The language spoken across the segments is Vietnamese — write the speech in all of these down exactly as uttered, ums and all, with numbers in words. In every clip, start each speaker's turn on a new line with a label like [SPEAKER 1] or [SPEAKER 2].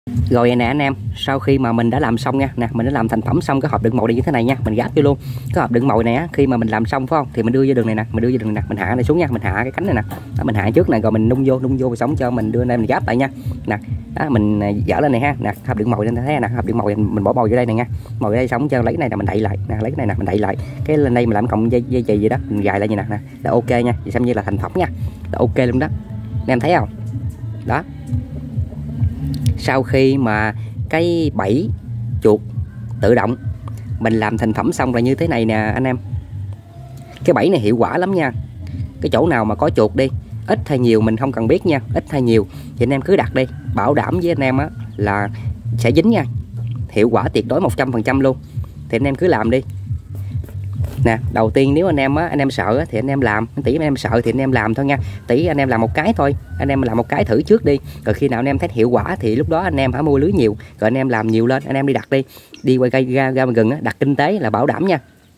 [SPEAKER 1] Rồi nè anh em, sau khi mà mình đã làm xong nha, nè mình đã làm thành phẩm xong cái hộp đựng mồi này như thế này nha, mình gáp vô luôn. Cái hộp đựng mồi này á, khi mà mình làm xong phải không, thì mình đưa vô đường này nè, mình đưa vô đường này nè, mình hạ này xuống nha, mình hạ cái cánh này nè, đó, mình hạ trước này rồi mình nung vô, nung vô rồi sống cho mình đưa lên mình gáp lại nha. Nè, đó mình dỡ lên này ha, nè hộp đựng mồi lên thấy nè, hộp đựng mồi mình bỏ mồi vô đây này nha, mồi đây sống cho lấy này là mình đậy lại, nè lấy cái này nè mình đậy lại, cái lên đây mình làm cộng dây dây chì gì đó, mình gài lại như nè, nè là ok nha, thì xem như là thành phẩm nha, là ok luôn đó, anh em thấy không? Đó. Sau khi mà cái bẫy chuột tự động mình làm thành phẩm xong là như thế này nè anh em. Cái bẫy này hiệu quả lắm nha. Cái chỗ nào mà có chuột đi, ít hay nhiều mình không cần biết nha, ít hay nhiều thì anh em cứ đặt đi, bảo đảm với anh em á là sẽ dính nha, hiệu quả tuyệt đối một trăm phần trăm luôn. Thì anh em cứ làm đi nè. Đầu tiên nếu anh em á, anh em sợ á, thì anh em làm, tí anh em sợ thì anh em làm thôi nha, tí anh em làm một cái thôi, anh em làm một cái thử trước đi, rồi khi nào anh em thấy hiệu quả thì lúc đó anh em hãy mua lưới nhiều, rồi anh em làm nhiều lên, anh em đi đặt đi, đi qua cây ra ra gần á, đặt kinh tế là bảo đảm nha.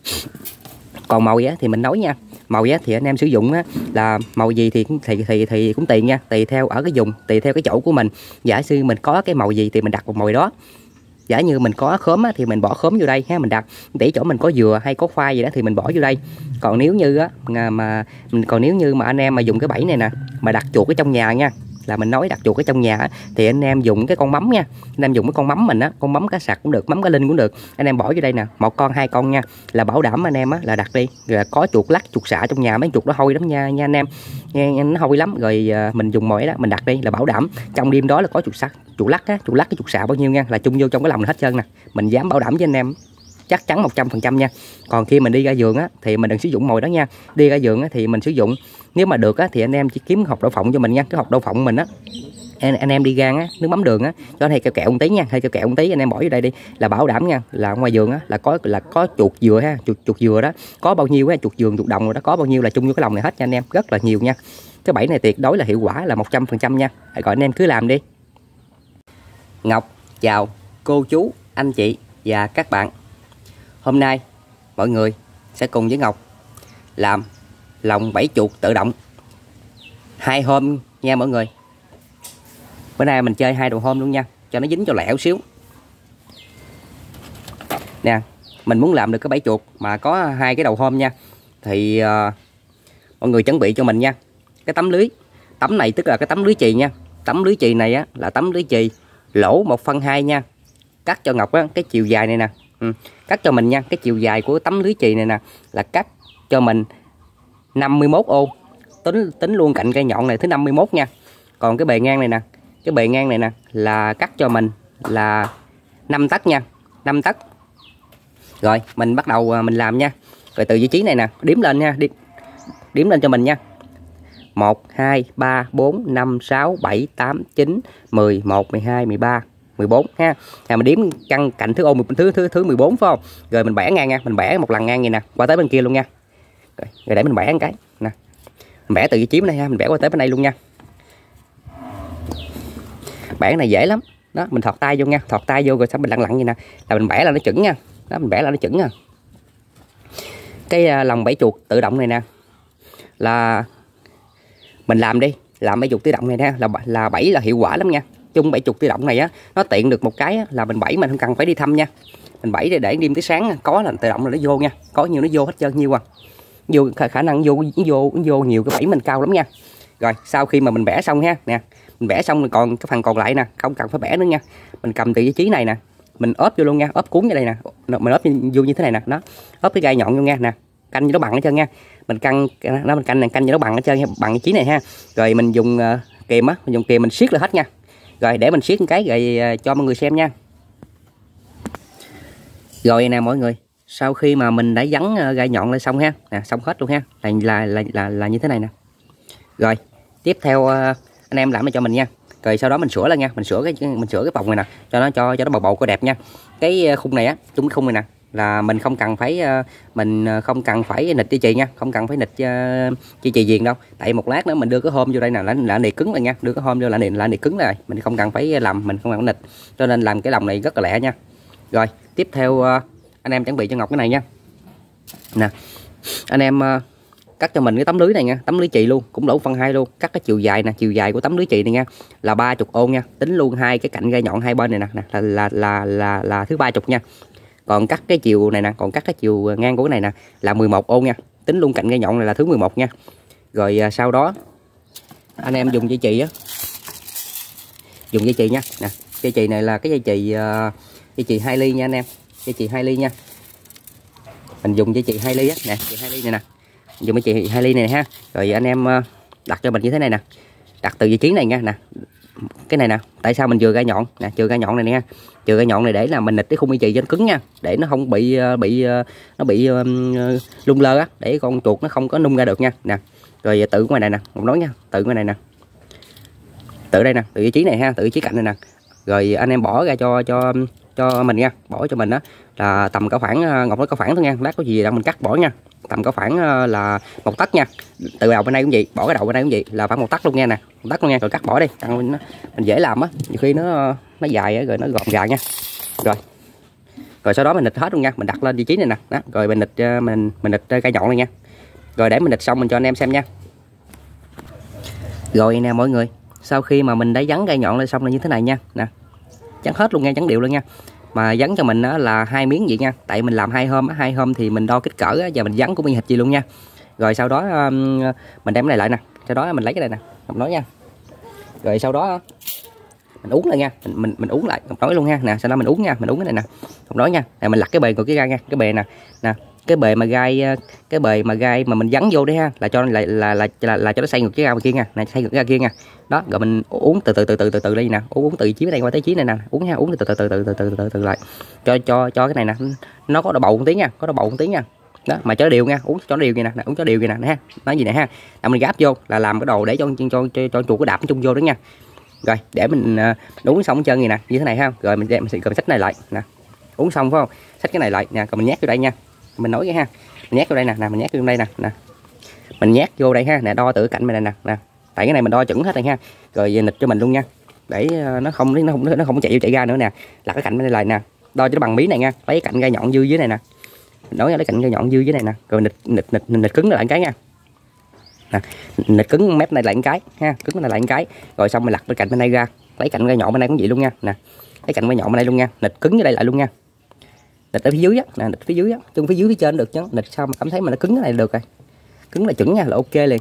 [SPEAKER 1] Còn mồi á thì mình nói nha, mồi á thì anh em sử dụng á là mồi gì thì thì thì thì cũng tùy nha, tùy theo ở cái vùng, tùy theo cái chỗ của mình. Giả sử mình có cái mồi gì thì mình đặt một mồi đó. Giả như mình có khóm á, thì mình bỏ khóm vô đây ha, mình đặt. Để chỗ mình có dừa hay có khoai gì đó thì mình bỏ vô đây. Còn nếu như á mà còn nếu như mà anh em mà dùng cái bẫy này nè mà đặt chuột ở trong nhà nha, là mình nói đặt chuột ở trong nhà á, thì anh em dùng cái con mắm nha, anh em dùng cái con mắm mình á, con mắm cá sặc cũng được, mắm cá linh cũng được, anh em bỏ vô đây nè, một con hai con nha, là bảo đảm anh em á là đặt đi là có chuột lắc chuột xạ trong nhà, mấy chuột nó hôi lắm nha nha anh em, nghe nó hôi lắm. Rồi mình dùng mồi đó mình đặt đi là bảo đảm trong đêm đó là có chuột sắt chuột lắc á, chuột lắc cái chuột xạ bao nhiêu nha là chung vô trong cái lòng này hết trơn nè, mình dám bảo đảm với anh em chắc chắn một trăm phần trăm nha. Còn khi mình đi ra giường á thì mình đừng sử dụng mồi đó nha. Đi ra giường á thì mình sử dụng, nếu mà được á thì anh em chỉ kiếm hột đậu phộng cho mình nha. Cái hột đậu phộng mình á, anh, anh em đi gan á, nước mắm đường á, cho hay kẹo kẹo một tí nha, hay kẹo kẹo một tí anh em bỏ vô đây đi là bảo đảm nha, là ngoài giường á là có là có chuột dừa ha, chuột chuột dừa đó, có bao nhiêu á, chuột dừa chuột đồng rồi đó, có bao nhiêu là chung vô cái lòng này hết nha anh em, rất là nhiều nha. Cái bẫy này tuyệt đối là hiệu quả là một trăm phần trăm nha. Rồi anh em cứ làm đi. Ngọc chào cô chú, anh chị và các bạn. Hôm nay mọi người sẽ cùng với Ngọc làm lồng bẫy chuột tự động hai hôm nha mọi người. Bữa nay mình chơi hai đầu hôm luôn nha, cho nó dính cho lẹo xíu nè. Mình muốn làm được cái bẫy chuột mà có hai cái đầu hôm nha, thì uh, mọi người chuẩn bị cho mình nha cái tấm lưới. Tấm này tức là cái tấm lưới chì nha. Tấm lưới chì này á là tấm lưới chì lỗ một phân hai nha. Cắt cho Ngọc á cái chiều dài này nè, ừ. Cắt cho mình nha, cái chiều dài của tấm lưới chì này nè là cắt cho mình năm mươi mốt ô. Tính tính luôn cạnh cây nhọn này thứ năm mươi mốt nha. Còn cái bề ngang này nè, cái bề ngang này nè là cắt cho mình là năm tấc nha, năm tấc. Rồi mình bắt đầu mình làm nha. Rồi từ vị trí này nè, đếm lên nha, đếm, đếm lên cho mình nha. một, hai, ba, bốn, năm, sáu, bảy, tám, chín, mười, một, mười hai, mười ba, mười bốn ha. Là mình đếm căn cạnh thứ ô thứ thứ thứ mười bốn phải không? Rồi mình bẻ ngang nha, mình bẻ một lần ngang vậy nè, qua tới bên kia luôn nha. Rồi, rồi để mình bẻ một cái nè. Mình bẻ từ vị trí bên đây ha, mình bẻ qua tới bên đây luôn nha. Bẻ cái này dễ lắm. Đó, mình thọt tay vô nha, thọt tay vô rồi xong mình lặn lặn vậy nè, là mình bẻ là nó chuẩn nha. Đó, mình bẻ là nó chuẩn nha. Cái lồng bẫy chuột tự động này nè là mình làm đi, làm bẫy chuột tự động này nè là là bẫy là hiệu quả lắm nha. Chung bẫy chuột tự động này á, nó tiện được một cái á, là mình bẫy mình không cần phải đi thăm nha. Mình bẫy để để đêm tới sáng có là tự động là nó vô nha, có nhiều nó vô hết trơn nhiêu à. Vô khả năng vô vô vô nhiều cái bẫy mình cao lắm nha. Rồi sau khi mà mình bẻ xong ha nè, mình bẻ xong mình còn cái phần còn lại nè, không cần phải bẻ nữa nha. Mình cầm từ vị trí này nè, mình ốp vô luôn nha, ốp cuốn vô đây nè, mình ốp vô như thế này nè, đó, ốp cái gai nhọn vô nha nè, canh cho nó bằng hết trơn nha. Mình canh nó mình canh này, canh cho nó bằng hết trơn bằng vị trí này ha. Rồi mình dùng uh, kìm á, mình dùng kìm mình siết lại hết nha. Rồi để mình siết một cái rồi uh, cho mọi người xem nha. Rồi nè mọi người, sau khi mà mình đã gắn uh, gai nhọn lên xong ha, nè xong hết luôn ha, là là là là, là như thế này nè. Rồi tiếp theo uh, anh em làm cho mình nha. Rồi sau đó mình sửa lên nha, mình sửa cái mình sửa cái vòng này nè, cho nó cho cho nó bầu bầu có đẹp nha. Cái khung này á, chung cái khung này nè là mình không cần phải mình không cần phải nịch dây chì nha, không cần phải nịch uh, dây chì viền đâu. Tại một lát nữa mình đưa cái hôm vô đây nè là là nịt cứng rồi nha, đưa cái hôm vô là nịt là nịt cứng rồi, mình không cần phải làm, mình không cần phải nịch, cho nên làm cái lồng này rất là lẹ nha. Rồi tiếp theo uh, anh em chuẩn bị cho Ngọc cái này nha. Nè anh em uh, cắt cho mình cái tấm lưới này nha, tấm lưới chì luôn, cũng đổ phân hai luôn. Cắt cái chiều dài nè, chiều dài của tấm lưới chì này nha là ba mươi ô nha, tính luôn hai cái cạnh gai nhọn hai bên này nè, nè là là là là, là thứ ba mươi nha. Còn cắt cái chiều này nè, còn cắt cái chiều ngang của cái này nè là mười một ô nha, tính luôn cạnh gai nhọn này là thứ mười một nha. Rồi à, sau đó anh em dùng dây chì á, dùng dây chì nha, nè dây chì này là cái dây chì uh, dây chì hai ly nha anh em, dây chì hai ly nha. Mình dùng dây chì hai ly á, nè dây hai ly này nè, dùng dây chì hai ly này ha. Rồi anh em uh, đặt cho mình như thế này nè, đặt từ vị trí này nha, nè cái này nè, tại sao mình chừa gai nhọn nè, chừa gai nhọn này nha, chừa gai nhọn này để là mình nịch cái khung dây chì cho nó cứng nha, để nó không bị bị nó bị uh, lung lơ á, để con chuột nó không có nung ra được nha. Nè rồi tự ngoài này nè, một nói nha, tự ngoài này nè, tự đây nè, tự vị trí này ha, tự vị trí cạnh này nè. Rồi anh em bỏ ra cho cho cho mình nha, bỏ cho mình đó là tầm cỡ khoảng, Ngọc nói cỡ khoảng thôi nha, lát có gì đang mình cắt bỏ nha, tầm cỡ khoảng là một tấc nha. Từ đầu bên đây cũng vậy, bỏ cái đầu bên đây cũng vậy, là khoảng một tấc luôn nha nè, một tấc luôn nha. Rồi cắt bỏ đi, mình, mình dễ làm á, nhiều khi nó nó dài á, rồi nó gọn gàng nha. Rồi rồi sau đó mình nịch hết luôn nha, mình đặt lên vị trí này nè, đó. Rồi mình nịch mình mình nịch cây nhọn này nha. Rồi để mình nịch xong mình cho anh em xem nha. Rồi nè mọi người, sau khi mà mình đã dắn cây nhọn lên xong là như thế này nha, nè dắn hết luôn nha, dắn đều luôn nha. Mà dắn cho mình đó là hai miếng vậy nha, tại mình làm hai hôm hai hôm thì mình đo kích cỡ và mình dắn cũng y hệt gì luôn nha. Rồi sau đó um, mình đem cái này lại nè, sau đó mình lấy cái này nè, Ngọc nói nha. Rồi sau đó mình uống lại nha, mình mình mình uống lại, Ngọc nói luôn ha. Nè sau đó mình uống nha, mình uống cái này nè, Ngọc nói nha. Này mình lặt cái bề của cái gai nha, cái bề nè, nè cái bề mà gai cái bề mà gai mà mình dắn vô đấy ha, là cho lại là là là, là cho nó xoay ngược cái gai kia nha, này xoay ngược cái gai kia nha. Đó, rồi mình uống từ từ từ từ từ từ đây nè, uống từ chí này qua tới chí này nè, uống ha, uống từ từ từ từ từ từ từ từ lại. Cho cho cho cái này nè, nó có độ bầu một tí nha, có độ bầu một tí nha. Đó, mà cho nó đều nha, uống cho nó đều vậy nè, uống cho đều vậy nè ha. Nói gì nè ha. Là mình gáp vô là làm cái đồ để cho cho cho, cho chuột cái đạp chung vô đó nha. Rồi, để mình uh, uống xong chân gì nè, như thế này ha. Rồi mình đem mình cầm xách này lại nè. Uống xong phải không? Xách cái này lại nè, còn mình nhét vô đây nha. Mình nói cái ha. Mình nhét vô đây nè, nè mình nhét vô đây nè, nè. Mình nhét vô đây ha, nè đo từ cạnh này nè, nè. Tại cái này mình đo chuẩn hết rồi ha. Rồi nịch cho mình luôn nha. Để nó không nó không nó không chạy chạy ra nữa nè. Là cái cạnh bên đây lại nè. Đo cho nó bằng mí này nha. Lấy cái cạnh gai nhọn dư dưới này nè. Mình nói lấy cạnh gai nhọn dư dưới này nè. Rồi nịch nịch nịch nịch cứng lại cái nha. Nè, nịch cứng mép này lại một cái ha, cứng này lại một cái. Rồi xong mình lặt cái cạnh bên đây ra, lấy cạnh gai nhọn bên đây cũng vậy luôn nha. Nè. Lấy cạnh gai nhọn bên đây luôn nha. Nịch cứng ở đây lại luôn nha. Nịch ở phía dưới á, nè nịch phía dưới á, chung phía dưới phía trên được chứ. Nịch sao mà cảm thấy mà nó cứng cái này được rồi. Cứng là chuẩn nha, là ok liền.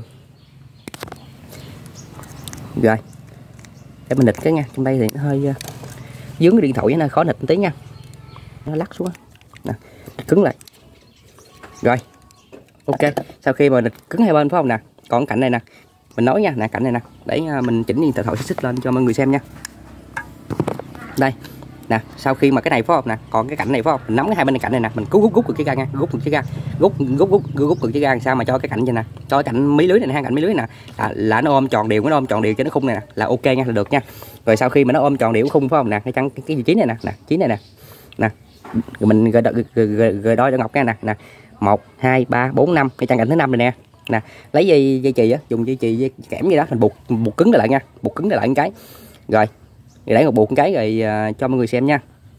[SPEAKER 1] Rồi. Để mình nịch cái nha, trong đây thì nó hơi uh, dướng cái điện thoại nó khó nịch một tí nha. Nó lắc xuống á. Nè, cứng lại. Rồi. Ok, sau khi mà nịch cứng hai bên phải không nè, còn cạnh này nè, mình nói nha, nè cạnh này nè, để mình chỉnh điện thoại xích xích lên cho mọi người xem nha. Đây, nè, sau khi mà cái này phải không nè, còn cái cạnh này phải không, mình nắm cái hai bên này cạnh này nè, mình cú rút rút được cái ga nha, rút được cái ga, rút rút rút rút được cái ga làm sao mà cho cái cạnh vậy nè, cho cái cạnh mí lưới này nè, cạnh mí lưới nè, là, là nó ôm tròn đều, nó ôm tròn đều cho nó khung này nè, là ok nha, là được nha. Rồi sau khi mà nó ôm tròn đều khung phải không nè, cái chân cái, cái vị trí này nè, nè, trí này nè, nè, rồi mình gửi gửi đo cho Ngọc nha nè, nè. một, hai, ba, bốn, năm, cái chân cạnh thứ năm này nè. Nè, lấy dây dây chì á, dùng dây chì dây kẽm gì đó mình buộc buộc cứng lại nha, buộc cứng lại một cái. Rồi. Rồi để Ngọc buộc một cái rồi uh, cho mọi người xem nha.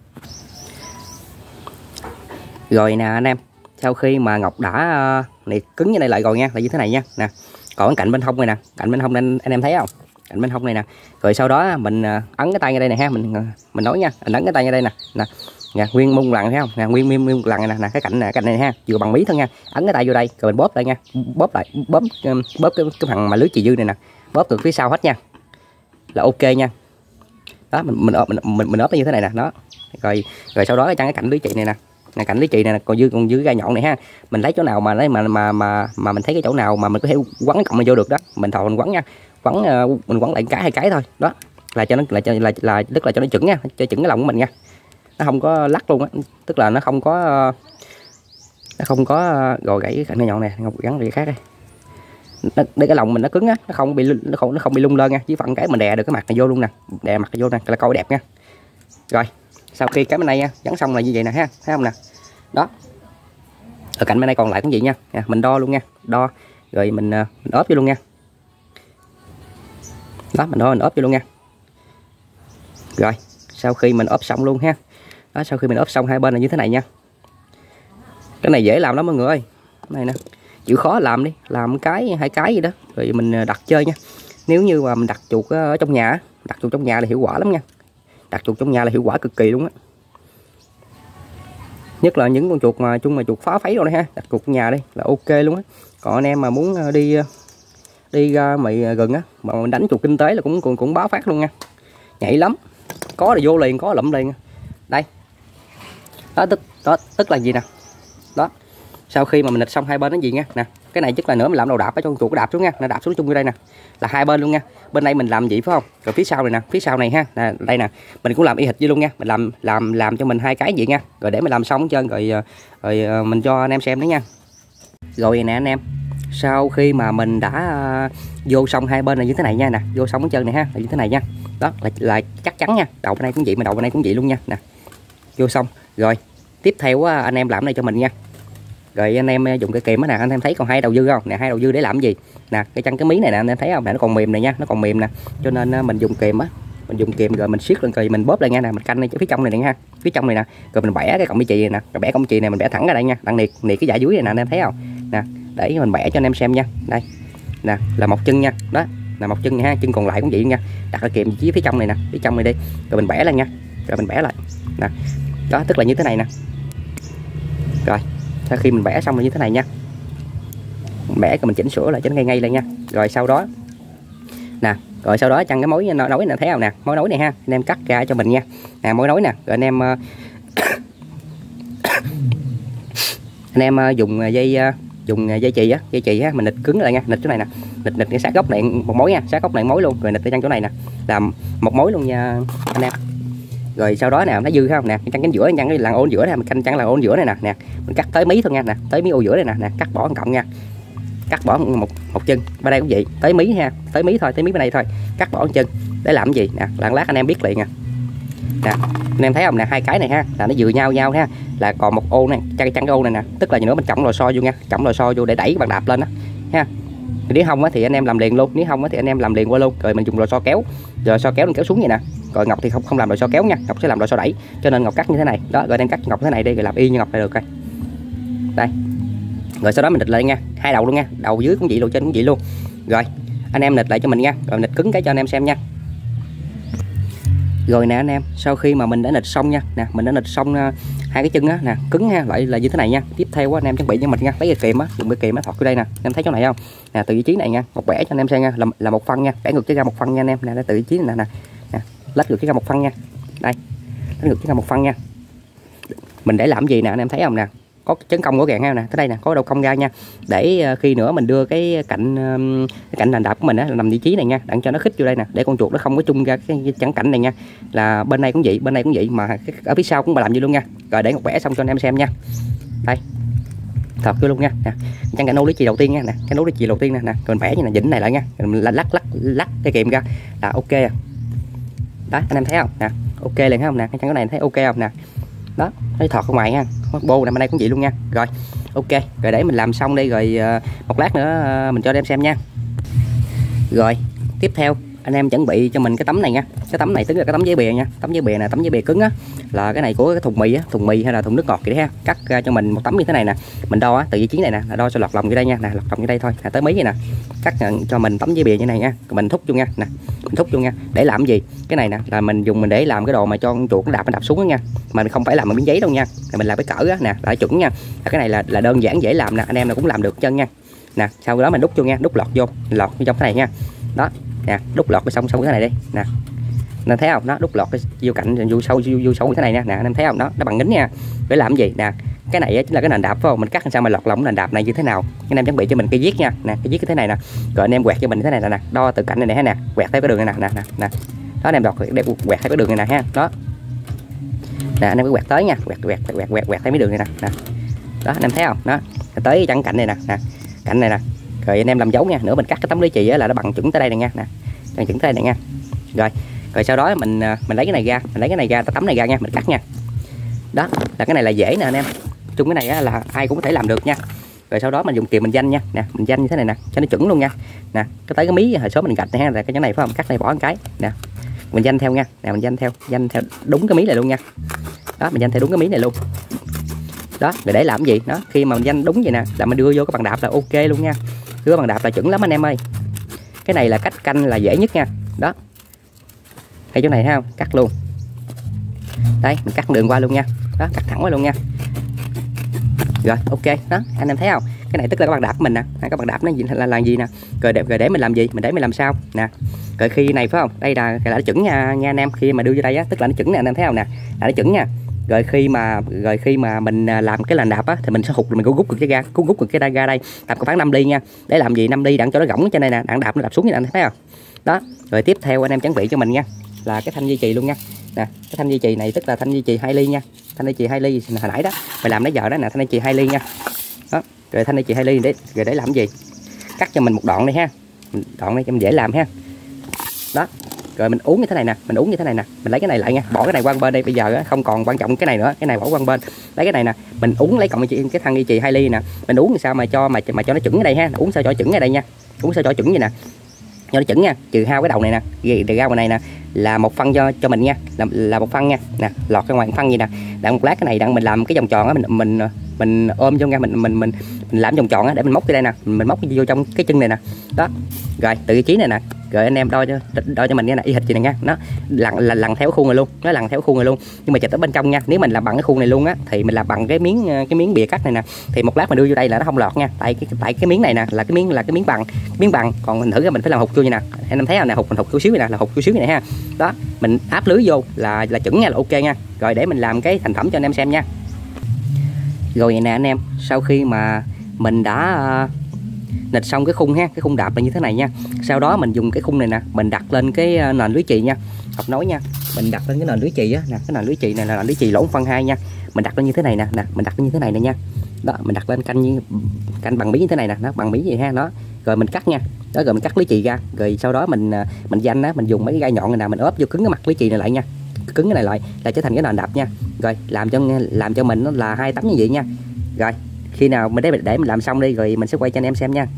[SPEAKER 1] Rồi nè anh em, sau khi mà Ngọc đã uh, này cứng như này lại rồi nha, là như thế này nha. Nè. Còn cái cạnh bên hông này nè, cạnh bên hông này anh, anh em thấy không? Cạnh bên hông này nè. Rồi sau đó mình uh, ấn cái tay ngay đây nè ha, mình uh, mình nói nha, mình ấn cái tay ngay đây nè. Nè. Nè, nguyên mông lần thấy không? Nè, nguyên nguyên, nguyên lần này nè, nè, cái cạnh này, cạnh này ha, vừa bằng mí thôi nha. Ấn cái tay vô đây, rồi mình bóp lại nha. Bóp lại, bóp bóp cái cái phần mà lưới chì dư này nè. Bóp từ phía sau hết nha. Là ok nha. Đó, mình mình mình mình, mình ốp như thế này nè, đó. Rồi rồi sau đó cái chân cái cạnh lưới chì này nè. Nè cạnh lưới chì này nè, còn dư còn dư gai nhọn này ha. Mình lấy chỗ nào mà lấy mà mà mà mà mình thấy cái chỗ nào mà mình có thể quấn cái cọng này vô được đó, mình thò mình quấn nha. Quấn uh, mình quấn lại cái hai cái thôi. Đó. Là cho nó là cho là là tức là cho nó chuẩn nha, cho chuẩn cái lòng của mình nha. Nó không có lắc luôn á, tức là nó không có nó không có gò gãy cái cạnh gai nhọn này, Ngọc gắn cái khác đây. Nó, để cái lòng mình nó cứng á, nó không bị nó không nó không bị lung lơ nha, chỉ phần cái mình đè được cái mặt này vô luôn nè, đè mặt này vô nè là coi đẹp nha. Rồi sau khi cái bên này nha, gắn xong là như vậy nè ha, thấy không nè. Đó, ở cạnh bên đây còn lại cũng vậy nha, nè, mình đo luôn nha, đo rồi mình mình ốp vô luôn nha. Đó, mình đo mình ốp vô luôn nha. Rồi sau khi mình ốp xong luôn ha. Đó, sau khi mình ốp xong hai bên là như thế này nha. Cái này dễ làm lắm mọi người ơi. Này nè. chịu khó làm đi, làm cái hai cái gì đó rồi mình đặt chơi nha. Nếu như mà mình đặt chuột ở trong nhà, đặt chuột trong nhà là hiệu quả lắm nha, đặt chuột trong nhà là hiệu quả cực kỳ luôn á, nhất là những con chuột mà chung mà chuột phá phấy rồi đấy ha, đặt chuột trong nhà đi là ok luôn á. Còn anh em mà muốn đi đi ra mày gần á mà mình đánh chuột kinh tế là cũng cũng cũng báo phát luôn nha, nhảy lắm, có là vô liền, có lụm liền. Đây đó, tức đó tức là gì nè, đó sau khi mà mình nịch xong hai bên nó gì nha nè, cái này chắc là nữa mình làm đầu đạp ở trong chuột, cái đạp xuống nha, nó đạp xuống chung như đây nè, là hai bên luôn nha. Bên đây mình làm gì phải không, rồi phía sau này nè, phía sau này ha nè, đây nè mình cũng làm y hệt như luôn nha, mình làm làm làm cho mình hai cái gì nha, rồi để mình làm xong hết trơn rồi rồi mình cho anh em xem đấy nha. Rồi nè anh em, sau khi mà mình đã uh, vô xong hai bên là như thế này nha nè, vô xong cái chân này ha là như thế này nha, đó là, là chắc chắn nha, đầu bên đây cũng vậy mà đầu bên đây cũng vậy luôn nha nè, vô xong rồi tiếp theo uh, anh em làm cái này cho mình nha. Rồi anh em dùng cái kìm á nè, anh em thấy còn hai đầu dư không nè, hai đầu dư để làm gì nè, cái chân cái mí này nè anh em thấy không nè, nó còn mềm này nha, nó còn mềm nè, cho nên uh, mình dùng kìm á, mình dùng kìm rồi mình siết lên rồi mình bóp lại nha nè, mình canh ở phía trong này nè ha, phía trong này nè, rồi mình bẻ cái cọng bi chì này nè, rồi bẻ cọng chì này mình bẻ thẳng ra đây nha, đặng niệt niệt cái dạ dưới này nè anh em thấy không nè, để mình bẻ cho anh em xem nha. Đây nè là một chân nha, đó là một chân nha ha, chân còn lại cũng vậy nha, đặt cái kìm phía phía trong này nè, phía trong này đi, rồi mình bẻ lên nha, rồi mình bẻ lại nè, đó tức là như thế này nè. Rồi sau khi mình bẻ xong là như thế này nha, mình bẻ rồi mình chỉnh sửa lại cho nó ngay ngay lên nha. Rồi sau đó nè, rồi sau đó chăng cái mối nối nè, thấy không nè, mối nối này ha, anh em cắt ra cho mình nha nè, mối nối nè, rồi anh em uh, anh em uh, dùng dây uh, dùng dây chì á, dây chì á mình nịch cứng lại nha, nịch chỗ này nè, nịch nịch cái sát góc này một mối nha, sát góc này mối luôn, rồi nịch ở chân chỗ này nè, làm một mối luôn nha anh em. Rồi sau đó nè nó dư không nè, cái chân cánh giữa, chân cái lằn ô giữa này, mình canh chân lằn ô giữa này nè nè, mình cắt tới mí thôi nha nè, tới mí ô giữa này nè nè, cắt bỏ một cộng nha, cắt bỏ một một chân, bên đây cũng vậy, tới mí ha, tới mí thôi, tới mí bên đây thôi, cắt bỏ một chân để làm cái gì nè, lát lát anh em biết liền nè. Nè anh em thấy không nè, hai cái này ha là nó vừa nhau nhau ha, là còn một ô này, chân chân cái ô này nè, tức là nữa mình trọng lò xo vô nha, trọng lò xo vô để đẩy bàn đạp lên đó ha. Nếu không á thì anh em làm liền luôn, nếu không á thì anh em làm liền qua luôn, rồi mình dùng lò xo kéo, rồi xo kéo mình kéo xuống vậy nè. Rồi Ngọc thì không không làm lò xo kéo nha, Ngọc sẽ làm lò xo đẩy, cho nên Ngọc cắt như thế này đó, rồi em cắt Ngọc thế này đi, rồi làm y như Ngọc là được coi. Đây rồi sau đó mình nịch lại nha, hai đầu luôn nha, đầu dưới cũng vậy luôn, trên cũng vậy luôn. Rồi anh em nịch lại cho mình nha, rồi nịch cứng cái cho anh em xem nha. Rồi nè anh em, sau khi mà mình đã nịch xong nha nè, mình đã nịch xong uh, hai cái chân á nè, cứng ha, lại là như thế này nha. Tiếp theo á anh em chuẩn bị cho mình nha, lấy cái kìm á, dùng cái kìm á thọt vô đây nè, em thấy chỗ này không nè, từ vị trí này nha, một bẻ cho anh em xem nha, là, là một phân nha, bẻ ngược cái ra một phân nha anh em nè, từ vị trí này nè nè, lách ngược cái ra một phân nha, đây lách ngược cái ra một phân nha. Mình để làm gì nè anh em thấy không nè, có chấn công của gàng ha nè, tới đây nè có đầu cong ra nha, để khi nữa mình đưa cái cạnh cái cạnh đàn đạp của mình á nằm vị trí này nha, đặng cho nó khít vô đây nè, để con chuột nó không có chung ra cái chắn cạnh này nha. Là bên này cũng vậy, bên này cũng vậy, mà ở phía sau cũng làm như luôn nha. Rồi để một vẽ xong cho anh em xem nha. Đây thật vô luôn nha nè, chắn cạnh nô lý chì đầu tiên nha nè, cái nô lý chì đầu tiên nè nè, rồi mình vẽ như là vĩnh này lại nha, rồi mình lắc lắc lắc cái kìm ra là ok à. Đó anh em thấy không nè, ok liền thấy không nè, cái chắn cái này thấy ok không nè, đó thấy thọt ở ngoài nha, bô này bên đây cũng vậy luôn nha. Rồi ok, rồi để mình làm xong đi, rồi uh, một lát nữa uh, mình cho em xem nha. Rồi tiếp theo anh em chuẩn bị cho mình cái tấm này nha, cái tấm này tức là cái tấm giấy bìa nha, tấm giấy bìa này, tấm giấy bìa cứng á, là cái này của cái thùng mì á, thùng mì hay là thùng nước ngọt vậy ha. Cắt ra cho mình một tấm như thế này nè, mình đo á, từ vị trí này nè, là đo cho lọt lòng như đây nha, nè lọt lòng như đây thôi, là tới mấy vậy nè, cắt cho mình tấm giấy bìa như này nha, mình thúc vô nha, nè mình thúc vô nha, để làm gì, cái này nè là mình dùng mình để làm cái đồ mà cho con chuột nó đạp nó đạp xuống đó nha, mình không phải làm bằng miếng giấy đâu nha, rồi mình làm cái cỡ á nè, là chuẩn nha, cái này là là đơn giản dễ làm nè, anh em nào cũng làm được chân nha. Nè sau đó mình đút vô nha, đút lọt vô, lọt vô trong cái này nha, đó nè, đút lọt cái xong xong cái này đi nè, anh thấy không, nó đút lọt cái vô cạnh vô sâu vô, vô sâu như thế này nè, nè anh em thấy không, đó nó bằng nín nha. Để làm gì nè, cái này chính là cái nền đạp phải không, mình cắt làm sao mà lọt lòng nền đạp này như thế nào, anh em chuẩn bị cho mình cây viết nha, nè cái viết cái thế này nè, rồi anh em quẹt cho mình thế này nè, nè đo từ cạnh này nè, nè quẹt theo cái đường này nè, nè nè nè, đó anh em đọt để quẹt theo cái đường này nè ha, đó nè anh em cứ quẹt tới nha, quẹt quẹt quẹt quẹt quẹt theo mấy đường này nè, nè đó anh em thấy không, đó tới chân cạnh này nè, nè cạnh này nè, rồi anh em làm dấu nha, nữa mình cắt cái tấm lưới chì á là nó bằng chuẩn tới đây này nha, nè bằng chuẩn tới đây này nha. Rồi rồi sau đó mình mình lấy cái này ra, mình lấy cái này ra, tấm này ra nha, mình cắt nha, đó là cái này là dễ nè anh em, chung cái này á, là ai cũng có thể làm được nha. Rồi sau đó mình dùng kìm mình danh nha, nè mình danh như thế này nè cho nó chuẩn luôn nha, nè cái tới cái mí hồi số mình gạch này ha, là cái chỗ này phải không, cắt đây bỏ một cái nè, mình danh theo nha, nè mình danh theo danh theo đúng cái mí này luôn nha, đó mình danh theo đúng cái mí này luôn. Đó, rồi để làm gì đó, khi mà mình danh đúng vậy nè là mình đưa vô cái bàn đạp là ok luôn nha, đưa bàn đạp là chuẩn lắm anh em ơi. Cái này là cách canh là dễ nhất nha. Đó, hay chỗ này thấy không, cắt luôn đây, mình cắt đường qua luôn nha. Đó, cắt thẳng qua luôn nha. Rồi ok, đó anh em thấy không, cái này tức là cái bàn đạp của mình nè. Cái bàn đạp nó là làm gì nè, rồi để, rồi để mình làm gì, mình để mình làm sao nè. Rồi khi này phải không, đây là là nó chuẩn nha, nha anh em. Khi mà đưa vô đây á tức là nó chuẩn nè, anh em thấy không nè, là nó chuẩn nha. Rồi khi mà rồi khi mà mình làm cái làn đạp á thì mình sẽ hụt, mình cũng rút được cái ga, cũng rút được cái ga đây tầm khoảng năm ly nha. Để làm gì, năm ly đặng cho nó gỏng cho này nè, đặng đạp nó đạp xuống như anh thấy không. Đó, rồi tiếp theo anh em chuẩn bị cho mình nha là cái thanh duy trì luôn nha. Nè, cái thanh duy trì này tức là thanh duy trì hai ly nha. Thanh duy trì hai ly hồi nãy đó phải làm nãy giờ đó nè, thanh duy trì hai ly nha. Đó, rồi thanh duy trì hai ly để rồi để làm gì, cắt cho mình một đoạn đây ha, đoạn này cho mình dễ làm ha. Đó, rồi mình uống như thế này nè, mình uống như thế này nè, mình lấy cái này lại nha, bỏ cái này qua bên đây, bây giờ không còn quan trọng cái này nữa, cái này bỏ qua bên, lấy cái này nè, mình uống lấy cộng cái thanh duy trì hai ly nè, mình uống làm sao mà cho mà mà cho nó chuẩn ở đây ha, uống sao cho chuẩn ở đây nha, uống sao cho chuẩn vậy nè, cho nó chuẩn nha, trừ hao cái đầu này nè, trừ ra ngoài này nè là một phân cho cho mình nha, là, là một phân nha, nè lọt ra ngoài một phân gì nè, đặng một lát cái này đặng mình làm cái vòng tròn á, mình mình mình ôm vô nha, mình mình mình mình làm vòng tròn á để mình móc cái đây nè, mình móc vô trong cái chân này nè. Đó, rồi từ vị trí này nè, rồi anh em đo cho đo cho mình nha, này y hệt gì này nha, nó lằn là lằn theo khuôn này luôn, nó lằn theo khuôn này luôn, nhưng mà chịch ở bên trong nha. Nếu mình làm bằng cái khuôn này luôn á thì mình làm bằng cái miếng cái miếng bìa cắt này nè, thì một lát mình đưa vô đây là nó không lọt nha, tại cái tại cái miếng này nè là cái miếng là cái miếng bằng miếng bằng, còn mình thử ra mình phải làm hụt vô như nè, anh em thấy không nè, hụt mình hụt chút xíu này nè, là hụt chút xíu này ha. Đó, mình áp lưới vô là là chuẩn nha, là ok nha. Rồi để mình làm cái thành phẩm cho anh em xem nha. Rồi vậy nè anh em, sau khi mà mình đã uh, nịch xong cái khung ha, cái khung đạp là như thế này nha. Sau đó mình dùng cái khung này nè, mình đặt lên cái nền lưới chì nha, học nói nha, mình đặt lên cái nền lưới chì á nè, cái nền lưới chì này là nền lưới chì lỗ phân hai nha, mình đặt lên như thế này nè, nè mình đặt lên như thế này nè nha. Đó, mình đặt lên canh như canh bằng mí như thế này nè, nó bằng mí gì ha. Nó rồi mình cắt nha, đó rồi mình cắt lưới chì ra, rồi sau đó mình mình danh á, mình dùng mấy cái gai nhọn này nè, mình ốp vô cứng cái mặt lưới chì này lại nha, cứng cái này lại là trở thành cái nền đạp nha. Rồi làm cho làm cho mình nó là hai tấm như vậy nha. Rồi khi nào mình để để mình làm xong đi rồi mình sẽ quay cho anh em xem nha.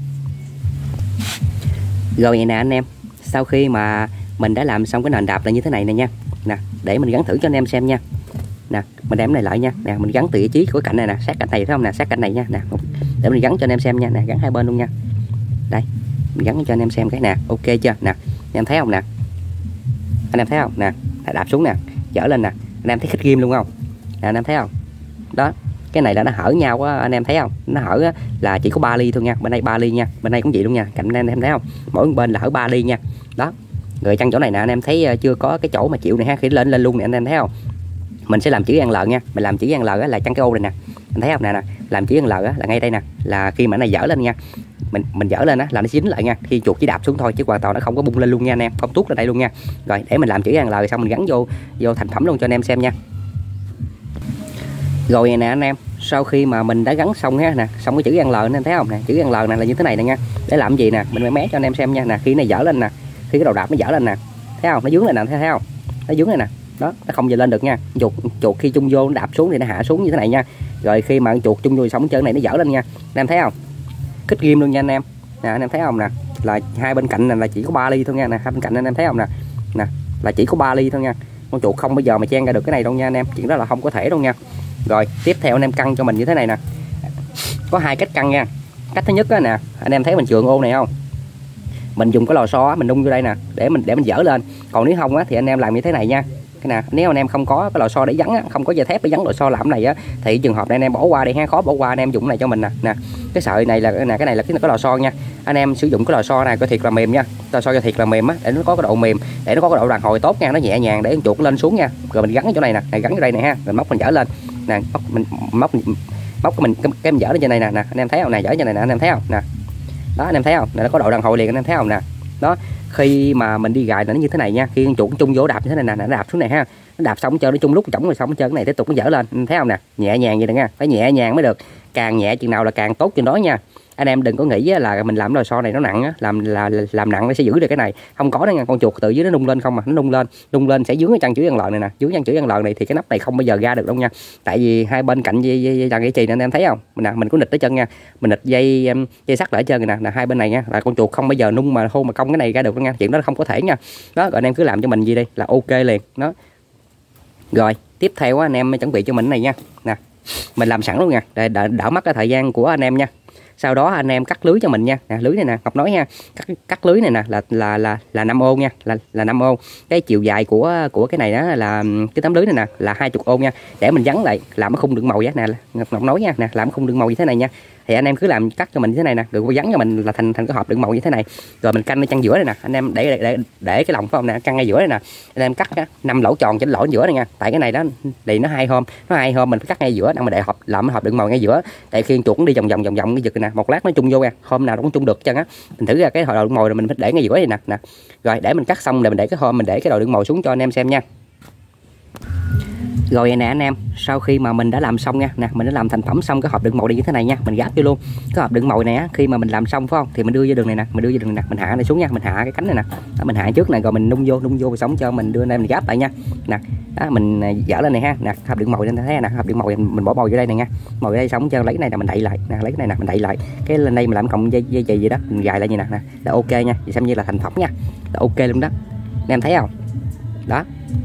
[SPEAKER 1] Rồi vậy nè anh em, sau khi mà mình đã làm xong cái nền đạp là như thế này nè nha, nè để mình gắn thử cho anh em xem nha. Nè mình đem này lại nha, nè mình gắn từ vị trí của cạnh này nè, sát cạnh này phải không nè, sát cạnh này nha, nè để mình gắn cho anh em xem nha, nè gắn hai bên luôn nha. Đây mình gắn cho anh em xem cái nè, ok chưa nè, anh em thấy không nè, anh em thấy không nè, đạp xuống nè, dở lên nè, anh em thấy khích ghim luôn không nè, anh em thấy không. Đó, cái này là nó hở nhau á, anh em thấy không, nó hở á, là chỉ có ba ly thôi nha, bên đây ba ly nha, bên đây cũng vậy luôn nha, cạnh anh em thấy không, mỗi bên là hở ba ly nha. Đó, rồi chân chỗ này nè anh em thấy chưa có cái chỗ mà chịu này ha, khi lên lên luôn nè anh em thấy không. Mình sẽ làm chữ L nha, mình làm chữ L á là chân cái ô này nè, anh thấy không nè, nè làm chữ L á là ngay đây nè, là khi mà nó dở lên nha, mình mình dở lên á là nó dính lại nha, khi chuột chỉ đạp xuống thôi chứ hoàn toàn nó không có bung lên luôn nha anh em, không tuốt lên đây luôn nha. Rồi để mình làm chữ L rồi xong mình gắn vô vô thành phẩm luôn cho anh em xem nha. Rồi nè anh em, sau khi mà mình đã gắn xong ha nè, xong cái chữ L anh em thấy không nè, chữ L này là như thế này nè nha. Để làm gì nè, mình mới mé cho anh em xem nha. Nè khi nó dở lên nè, khi cái đầu đạp nó dở lên nè, thấy không, nó dướng lên nè, thấy không, nó dướng này nè. Đó, nó không giờ lên được nha. Chuột chuột khi chung vô nó đạp xuống thì nó hạ xuống như thế này nha. Rồi khi mà chuột chung vô xong chân này nó dở lên nha, anh em thấy không, kích ghim luôn nha anh em. Nè anh em thấy không nè, là hai bên cạnh này là chỉ có ba ly thôi nha. Nè hai bên cạnh anh em thấy không nè, nè là chỉ có ba ly thôi nha. Con chuột không bao giờ mà chen ra được cái này đâu nha anh em, chuyện đó là không có thể đâu nha. Rồi tiếp theo anh em căng cho mình như thế này nè, có hai cách căng nha. Cách thứ nhất á nè, anh em thấy mình chườn ô này không, mình dùng cái lò xo mình nung vô đây nè, để mình để mình dỡ lên. Còn nếu không á thì anh em làm như thế này nha. Cái nè, nếu anh em không có cái lò xo để gắn á, không có dây thép để gắn lò xo làm này á, thì trường hợp này anh em bỏ qua đi ha, khó bỏ qua, anh em dùng cái này cho mình nè. Nè cái sợi này là nè, cái này là cái, cái lò xo nha. Anh em sử dụng cái lò xo này coi thiệt là mềm nha, lò xo cho thiệt là mềm á, để nó có cái độ mềm, để nó có cái độ đàn hồi tốt nha, nó nhẹ nhàng để chuột lên xuống nha. Rồi mình gắn cái chỗ này nè, này gắn ở đây nè ha, rồi móc mình dỡ lên nè, móc mình móc móc cái mình cái, cái mình dỡ lên trên này nè, nè anh em thấy không nè, dỡ trên này nè anh em thấy không nè. Đó anh em thấy không nè, nó có độ đàn hồi liền anh em thấy không nè. Đó, khi mà mình đi gài là nó như thế này nha, khi con chuột chung vô đạp như thế này nè, nó đạp xuống này ha, nó đạp xong chơi nó chung lúc chổng rồi xong chơi cái này tiếp tục nó dở lên, anh thấy không nè, nhẹ nhàng vậy nè nha, phải nhẹ nhàng mới được, càng nhẹ chừng nào là càng tốt chừng đó nha. Anh em đừng có nghĩ là mình làm lò xo này nó nặng á, làm là làm nặng nó sẽ giữ được cái này, không có đó nha. Con chuột từ dưới nó nung lên không mà, nó nung lên nung lên sẽ dướng cái chân chữ L này nè, dướng chân chữ L này thì cái nắp này không bao giờ ra được đâu nha. Tại vì hai bên cạnh dây dây, dây, dây, dây chì này anh em thấy không nè, mình có nịch tới chân nha, mình nịch dây dây sắt lại chân này nè, nè hai bên này nha, là con chuột không bao giờ nung mà hôn mà cong cái này ra được đâu nha, chuyện đó không có thể nha. Đó, rồi anh em cứ làm cho mình gì đi là ok liền đó. Rồi tiếp theo anh em chuẩn bị cho mình này nha, nè mình làm sẵn luôn nha, để đỡ, đỡ mất cái thời gian của anh em nha. Sau đó anh em cắt lưới cho mình nha. Nè, lưới này nè, Ngọc nói nha, cắt cắt lưới này nè là là là là năm ô nha, là là năm ô. Cái chiều dài của của cái này đó là cái tấm lưới này nè là hai mươi ô nha. Để mình gắn lại làm cái khung đựng màu vậy nè, Ngọc, Ngọc nói nha, nè làm khung đựng màu như thế này nha. Thì anh em cứ làm cắt cho mình như thế này nè, rồi gắn cho mình là thành thành cái hộp đựng màu như thế này. Rồi mình canh ở chân giữa này nè, anh em để để để, để cái lồng phải không nè, căng ngay giữa này nè. Anh em cắt năm lỗ tròn trên lỗ giữa này nha. Tại cái này đó thì nó hai hôm, nó hai hôm mình phải cắt ngay giữa, đang mà để hộp làm hộp đựng màu ngay giữa. Tại khi chuột nó đi vòng vòng vòng vòng cái giật nè, một lát nó chung vô nha, hôm nào nó cũng chung được chân á. Mình thử ra cái hộp đựng màu rồi mình phải để ngay giữa này nè, nè. Rồi để mình cắt xong rồi mình để cái hôm mình để cái đồ đựng màu xuống cho anh em xem nha. Rồi nè anh em, sau khi mà mình đã làm xong nha, nè mình đã làm thành phẩm xong cái hộp đựng màu này như thế này nha, mình gáp vô luôn. Cái hộp đựng màu này á, khi mà mình làm xong phải không, thì mình đưa vô đường này nè, mình đưa vô đường này nè, mình hạ này xuống nha, mình hạ cái cánh này nè, đó, mình hạ trước này rồi mình nung vô, nung vô sống cho mình đưa lên mình gáp lại nha. Nè, đó mình dở lên này ha, nè hộp đựng màu lên thấy nè, hộp đựng màu mình bỏ màu vô đây này nha, màu vô đây sống cho lấy cái này là mình đậy lại, nè lấy cái này nè mình đậy lại, cái lên đây mình làm cộng dây dây chì gì đó, mình gài lại như nè, nè là ok nha, vậy xem như là thành phẩm nha, là ok luôn đó, anh em thấy không? Đó.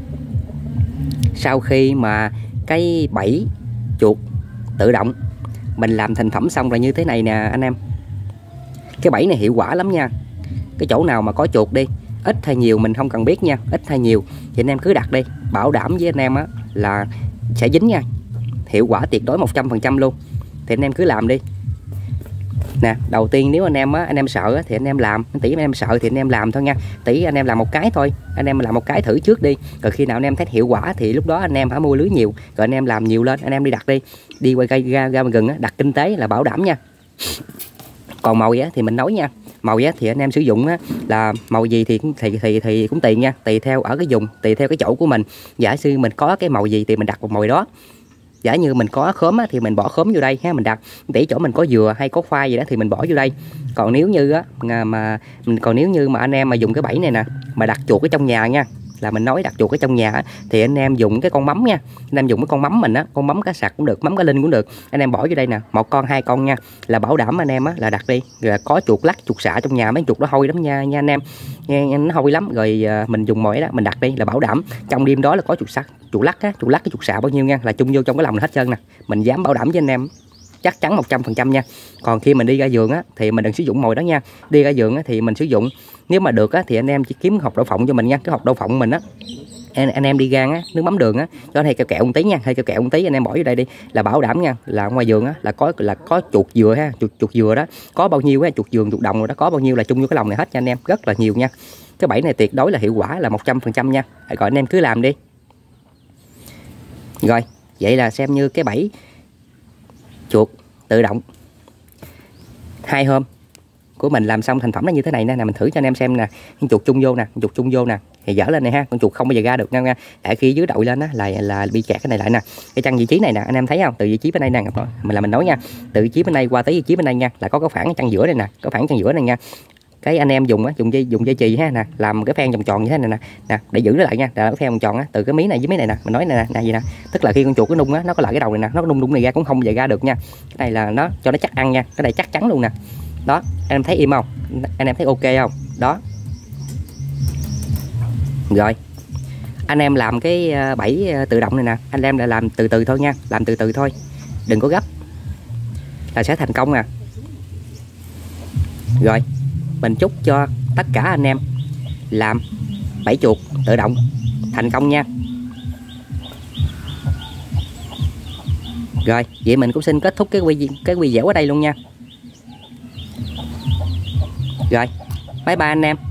[SPEAKER 1] Sau khi mà cái bẫy chuột tự động mình làm thành phẩm xong rồi như thế này nè anh em, cái bẫy này hiệu quả lắm nha. Cái chỗ nào mà có chuột đi, ít hay nhiều mình không cần biết nha, ít hay nhiều thì anh em cứ đặt đi, bảo đảm với anh em á là sẽ dính nha, hiệu quả tuyệt đối một trăm phần trăm luôn. Thì anh em cứ làm đi. Nè, đầu tiên nếu anh em á, anh em sợ á, thì anh em làm, tỷ anh em sợ thì anh em làm thôi nha. Tỷ anh em làm một cái thôi, anh em làm một cái thử trước đi. Rồi khi nào anh em thấy hiệu quả thì lúc đó anh em phải mua lưới nhiều, rồi anh em làm nhiều lên, anh em đi đặt đi, đi qua cây ra ra gần á, đặt kinh tế là bảo đảm nha. Còn màu á thì mình nói nha, màu á thì anh em sử dụng á là màu gì thì thì thì thì cũng tùy nha, tùy theo ở cái vùng, tùy theo cái chỗ của mình. Giả sử mình có cái màu gì thì mình đặt một màu đó. Giả như mình có khóm á, thì mình bỏ khóm vô đây ha, mình đặt. Tỷ chỗ mình có dừa hay có khoai gì đó thì mình bỏ vô đây. Còn nếu như á mà còn nếu như mà anh em mà dùng cái bẫy này nè mà đặt chuột ở trong nhà nha, là mình nói đặt chuột ở trong nhà thì anh em dùng cái con mắm nha, anh em dùng cái con mắm mình á, con mắm cá sặc cũng được, mắm cá linh cũng được, anh em bỏ vô đây nè, một con hai con nha, là bảo đảm anh em á là đặt đi là có chuột lắc chuột xạ trong nhà, mấy chuột nó hôi lắm nha nha anh em, nghe nó hôi lắm. Rồi mình dùng mồi đó mình đặt đi là bảo đảm trong đêm đó là có chuột sắt chuột lắc á, chuột lắc cái chuột xạ bao nhiêu nha, là chung vô trong cái lòng hết trơn nè, mình dám bảo đảm với anh em chắc chắn một trăm phần trăm nha. Còn khi mình đi ra vườn á thì mình đừng sử dụng mồi đó nha. Đi ra vườn á thì mình sử dụng, nếu mà được á thì anh em chỉ kiếm hột đậu phộng cho mình nha. Cái hột đậu phộng mình á, anh, anh em đi gan á, nước mắm đường á, cho hay kẹo kẹo một tí nha, hay kẹo kẹo một tí anh em bỏ vô đây đi là bảo đảm nha, là ngoài vườn á là có là có chuột dừa ha, chuột chuột dừa đó, có bao nhiêu á, chuột vườn chuột đồng rồi đó, có bao nhiêu là chung vô cái lòng này hết nha anh em, rất là nhiều nha. Cái bẫy này tuyệt đối là hiệu quả là một trăm phần trăm nha. Rồi anh em cứ làm đi. Rồi, vậy là xem như cái bẫy chuột tự động hai hôm của mình làm xong thành phẩm nó như thế này nè, mình thử cho anh em xem nè, con chuột chung vô nè, con chuột chung vô nè thì dở lên này ha, con chuột không bao giờ ra được nha nha. Tại khi dưới đội lên á là là bị kẹt cái này lại nè, cái chân vị trí này nè, anh em thấy không, từ vị trí bên đây nè, mình là mình nói nha, từ vị trí bên đây qua tới vị trí bên đây nha, là có cái khoảng chân giữa này nè, có khoảng chân giữa này nha. Cái anh em dùng á, dùng dây dùng dây chì ha nè, làm cái phen vòng tròn như thế này nè, nè để giữ nó lại nha, là cái phen vòng tròn á, từ cái mí này với mí này nè, mình nói này nè, nè gì nè, tức là khi con chuột nó nung á, nó có lại cái đầu này nè, nó nung nung này ra cũng không bao giờ ra được nha. Cái này là nó cho nó chắc ăn nha, cái này chắc chắn luôn nè. Đó, anh em thấy im không? Anh em thấy ok không? Đó. Rồi. Anh em làm cái bẫy tự động này nè, anh em lại làm từ từ thôi nha, làm từ từ thôi. Đừng có gấp. Là sẽ thành công nè. Rồi, mình chúc cho tất cả anh em làm bẫy chuột tự động thành công nha. Rồi, vậy mình cũng xin kết thúc cái video, cái video ở đây luôn nha. Rồi, bye bye anh em.